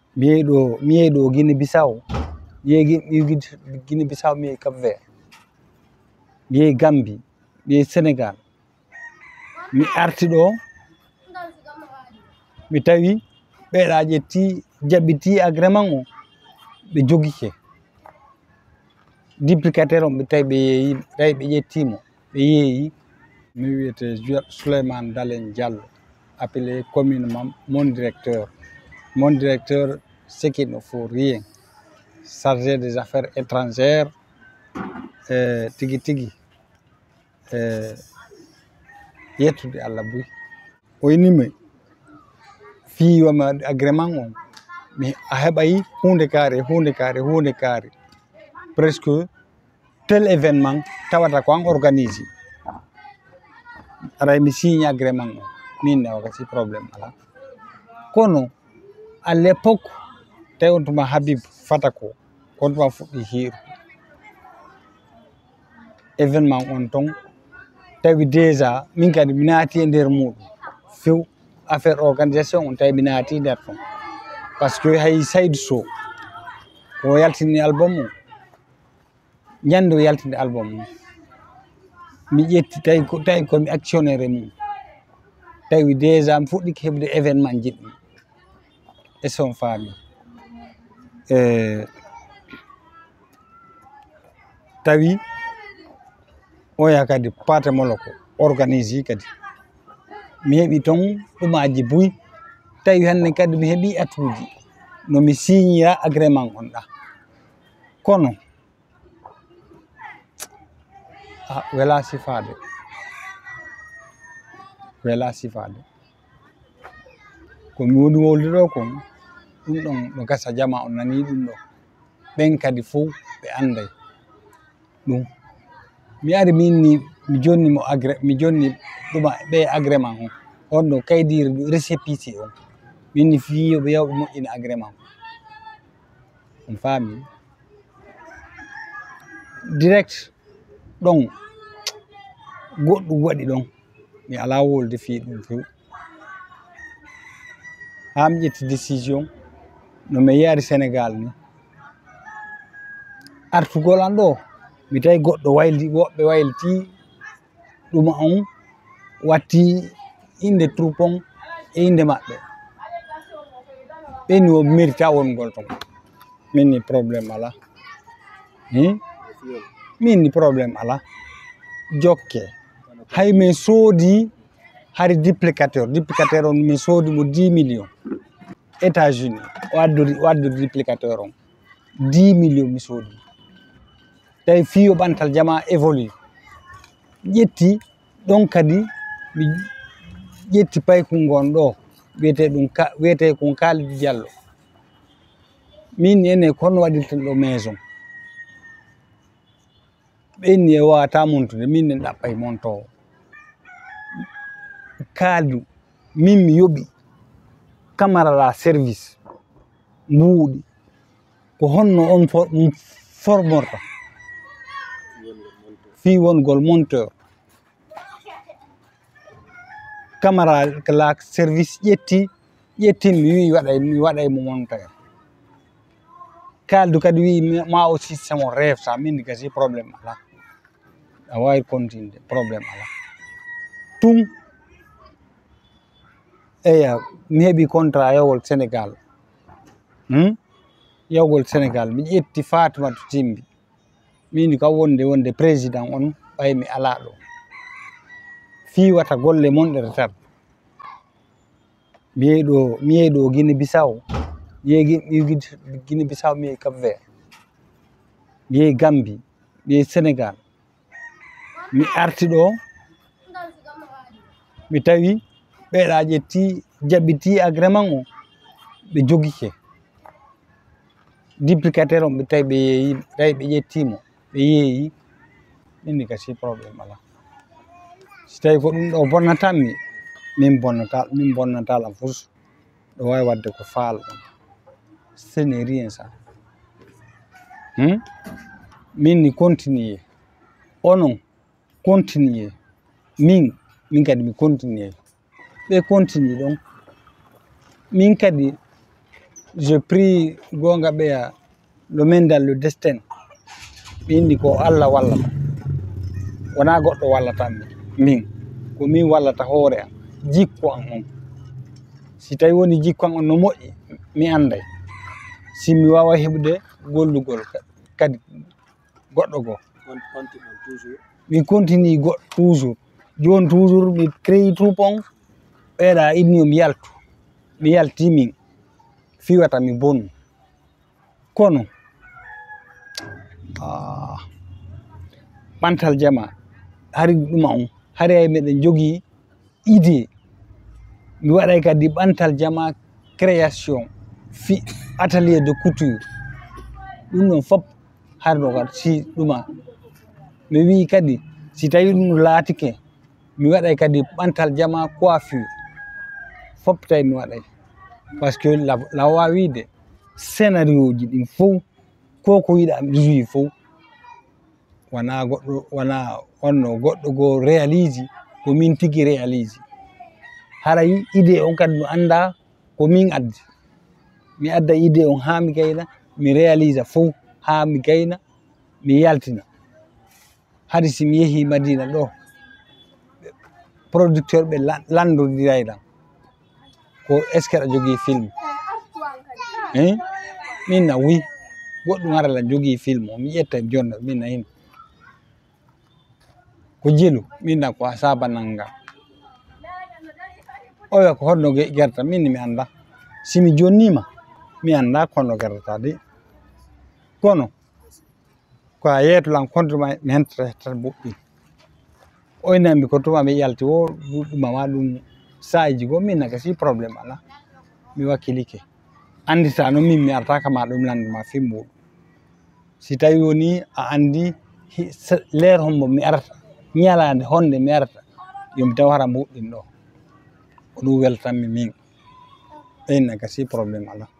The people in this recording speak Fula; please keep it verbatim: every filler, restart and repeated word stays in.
mi yehi ɗo mi yehi ɗo Guinée Bissau mi yehi Guinée Bissau mi yehi Cap Vert mi yehi Gambie mi yehi Sénégal mi arti ɗo mi tawi ɓeeɗa ƴetti jaɓɓiti agrément o ɓe jogike duplicateur on ɓe tawi ɓe yeeyi tawi ɓe ƴettimo ɓe yeeyi. Mi wiyete Souleymane Dalen Diallo, appelé communément mon directeur. Mon directeur, c'est qu'il ne faut rien, chargé des affaires étrangères, euh, tigi tigi euh, yettude Allah buy o yinimi fi wama agrément on mi a heɓay hunde kaari hunde kaari hunde kaari presque tel événement tawata ko an organise aray mi signe agrément o min ne wakati probléme ala kono à l'époque tawi on tuma Habib Fata ko on tuma fuɗɗi hiiru événement on ton tawi déjà min kadi mi naati e nder muɗum few affaire organisation on tawi mi naati nder ton par ce que hay Saydou Sow ko yaltini album o ñande o yaltinde album o mi ƴetti tawi ko tawi komi actionnaire mum tawi déjà mi fuɗɗiki heɓde événement jiɗɗi e son faami e tawi oya kadi Paté Moloko organise kadi mi heɓi ton ɗumaji buy tawi hande kadi mi heɓi atuji no mi signa agrément on ɗa kono ah, wela sifade wela sifade komi woni wolde ɗo kon ɗum ɗon no gasa jama on nani ɗum ɗo ɓen kadi fof ɓe anday ɗum mi ari min ni mi jonni mo agré mi jonni ɗuma ɓe agrément on on ɗo kaydiri récépissé on min ni fi yoɓe yawɓe moƴƴini agrément on faami direct ɗon goɗɗum waɗi ɗon mi ala wolde fi ɗum few ha mi ƴetti décision no mi yaari Sénégal ni artugol an ɗo mi tawi goɗɗo wayli woɓɓe wayliti ɗuma on watti inde troupe on e inde maɓɓe ɓeni o mérita wongol ton min ni probléme ala min ni probléme ala jokke hay min soodi hari duplicateur duplicateur on min soodi mo dix millions États-Unis waddori waddori duplicateur on dix millions mi soodi tawi fiyo ɓantal jama évolue ƴetti ɗon kadi mi ƴetti paykul ngon ɗo wiyete ɗum wiyete kon Kalidou Diallo min ene kono waɗirten ɗo maison ɓenni e wawata montude min ne ɗaɓɓay montowo Kalidou min mi yoɓi camarala service mbuuɗi ko honno on formorta fi wongol monteur camara la service ƴetti ƴettin mi wi waɗay mi waɗay mo monteur Kalidou kadi wi ma o systéme o rêve min gasi probléme ala a wawi continue probléme ala tum eya mi heɓi contrat yawgol Sénégal hmm? yawgol Sénégal mi ƴetti Fatoumata Timbi min kam wonde wonde président on ɓay mi ala ɗo fiwata golle monɗe retat mi yehi ɗo mi yehi ɗo Guinée Bissau mi yehi Guinée Bissau mi yehi Cap Vert mi yehi Gambie mi yehi Sénégal mi arti ɗo mi tawi ɓeeɗa ƴetti jaɓɓiti agrément o ɓe jogike duplicateur on ɓe tawi ɓe yeeyi tawi ɓe ƴettimo ɓe yeeyi minni kasi probléme ala so tawi ko ɗum ɗo bonnatanmi min bonnata min bonnatalam fus ɗo wawi wadde ko faalo on ce n'est rien ça hmm? min ni continuer onon continuer min min kadi mi continuer ɓe continue ɗon min kadi je prie gonga ɓeya le main dans le destin ɓe indi ko Allah wallata wona goɗɗo wallata min ko min wallata hoore am jikko am on si tawi woni jikko am on no moƴƴi mi anday si mi wawa heɓude gollugol kadi goɗɗo goo mi continue goɗɗo toujours joni toujours mi créi troupe on ɓeeɗa inni mi yaltu mi yalti min fiwata mi bonu kono ɓantal jama hari ɗuma on hari ay meɗen jogui idée mi waɗay kadi ɓantal jama création fi atelier de couture ɗum ɗon fop harɗo kadi si ɗuma mi wi kadi si tawi ɗum laatike mi waɗay kadi ɓantal jama coiffure fop tawi mi waɗay par ce que la wawide scénario ji ɗin fof ko ko yiɗa mi jouyi fof wona goɗɗo wona onno goɗɗo goo réalise ko min tigui réalise haray idée on kadi no anda ko min addi mi adda idée on ha mi gayna mi réalise fof ha mi gayna mi yaltina hade simi yeehi Madina ɗo producteur ɓe landodiray ko est ce que aɗa jogui film hein min na wi goɗɗum arala jogui film o mi ƴetta jonda min na hin ko jelu min na ko saba nanga o wi ko honno gerta min mi anda simi jonnima mi anda kono gerta de kono ko a yeetolan contre ma mi hentata hettat boɗɗum o inambi ko tuma mi yalti o ɗuma ma ɗum sayiji goo min naga si probléme ala mi wakkilike andita no min mi artaka ma ɗum landuma film muɗum si tawi woni a andi leer hombo mi arata ñalade honde mi arata yomi taw hara mbuɗɗin ɗo ko ɗum weltanmi min ɓen naga si probléme ala